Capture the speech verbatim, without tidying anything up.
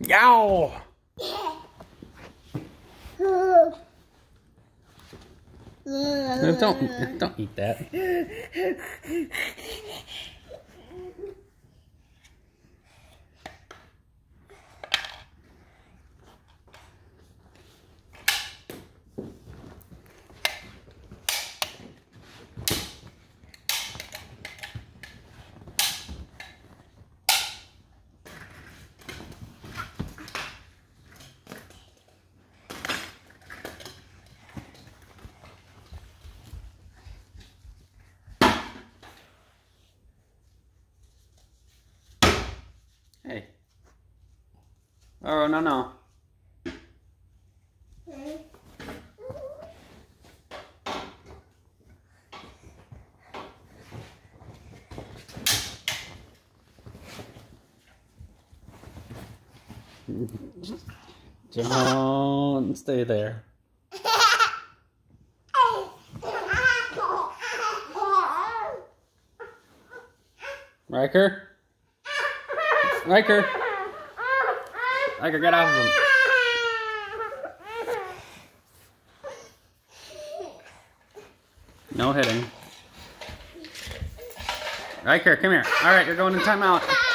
Yow! Don't, don't eat that. Hey. Oh, no, no. Don't stay there. Riker? Riker! Riker, get off of him. No hitting. Riker, come here. Alright, you're going in timeout.